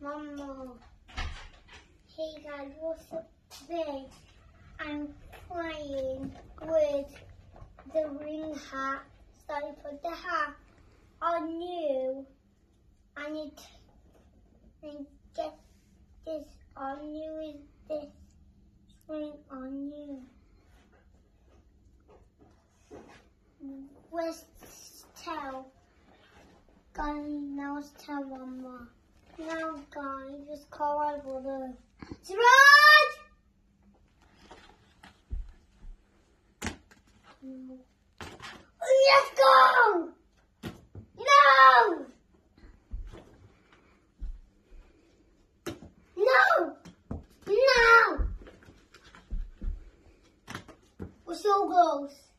One more. Hey guys, what's up today? I'm playing with the ring hat. So I put the hat on you. I need to get this on you with this ring on you. Where's tail? Guys, now it's tail one more. Now guys, just call my brother. Siraj! No. Let's go! No! No! No! We're so close.